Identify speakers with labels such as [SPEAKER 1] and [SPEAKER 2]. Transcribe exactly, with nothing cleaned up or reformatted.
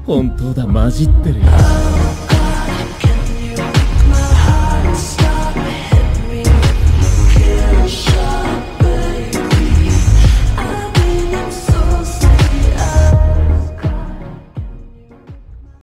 [SPEAKER 1] 本当だ、混じってるよ。